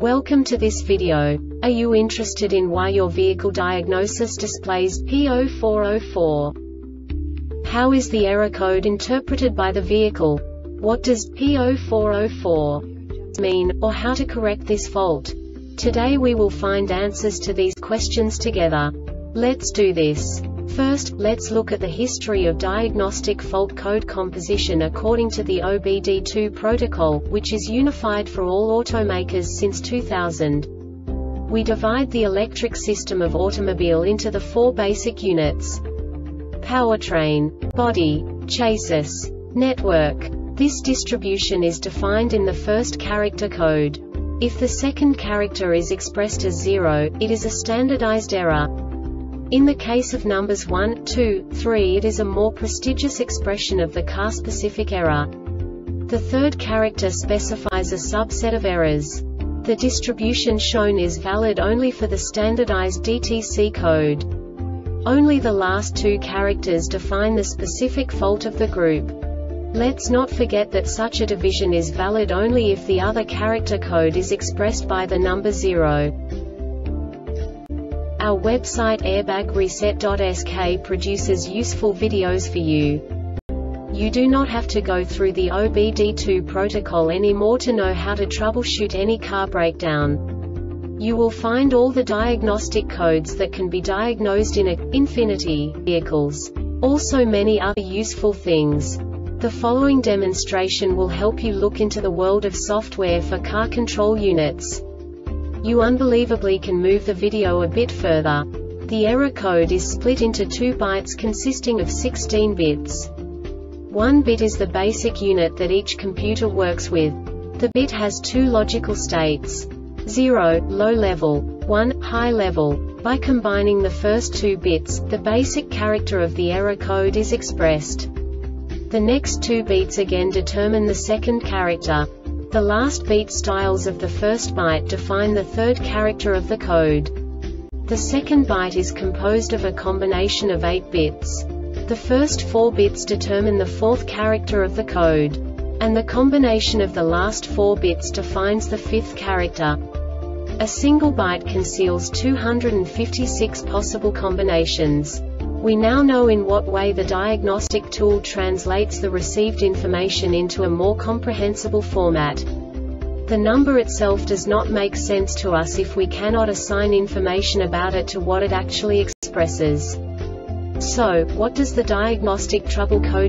Welcome to this video. Are you interested in why your vehicle diagnosis displays P0404? How is the error code interpreted by the vehicle? What does P0404 mean, or how to correct this fault? Today we will find answers to these questions together. Let's do this. First, let's look at the history of diagnostic fault code composition according to the OBD2 protocol, which is unified for all automakers since 2000. We divide the electric system of automobile into the four basic units: powertrain, body, chassis, network. This distribution is defined in the first character code. If the second character is expressed as 0, it is a standardized error. In the case of numbers 1, 2, 3, it is a more prestigious expression of the car-specific error. The third character specifies a subset of errors. The distribution shown is valid only for the standardized DTC code. Only the last two characters define the specific fault of the group. Let's not forget that such a division is valid only if the other character code is expressed by the number 0. Our website airbagreset.sk produces useful videos for you. You do not have to go through the OBD2 protocol anymore to know how to troubleshoot any car breakdown. You will find all the diagnostic codes that can be diagnosed in Infiniti vehicles. Also many other useful things. The following demonstration will help you look into the world of software for car control units. You unbelievably can move the video a bit further. The error code is split into 2 bytes consisting of 16 bits. 1 bit is the basic unit that each computer works with. The bit has 2 logical states: 0, low level, 1, high level. By combining the first 2 bits, the basic character of the error code is expressed. The next 2 beats again determine the second character. The last beat styles of the first byte define the third character of the code. The second byte is composed of a combination of 8 bits. The first 4 bits determine the fourth character of the code. And the combination of the last 4 bits defines the fifth character. A single byte conceals 256 possible combinations. We now know in what way the diagnostic tool translates the received information into a more comprehensible format. The number itself does not make sense to us if we cannot assign information about it to what it actually expresses. So, what does the diagnostic trouble code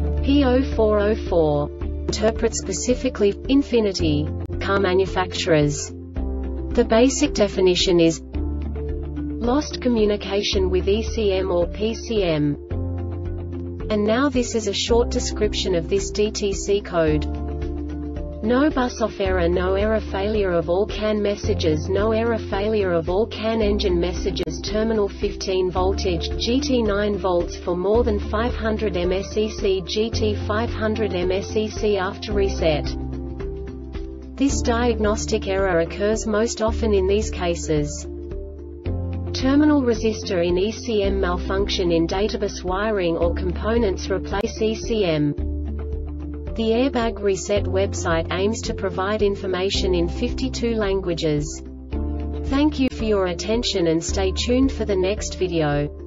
P0404 interpret specifically for Infiniti car manufacturers? The basic definition is lost communication with ECM or PCM. And now this is a short description of this DTC code. No bus off error, no error, failure of all CAN messages, no error, failure of all CAN engine messages, terminal 15 voltage, GT 9 volts for more than 500 msec, GT 500 msec after reset. This diagnostic error occurs most often in these cases: terminal resistor in ECM malfunction in databus wiring or components replace ECM. The Airbag Reset website aims to provide information in 52 languages. Thank you for your attention and stay tuned for the next video.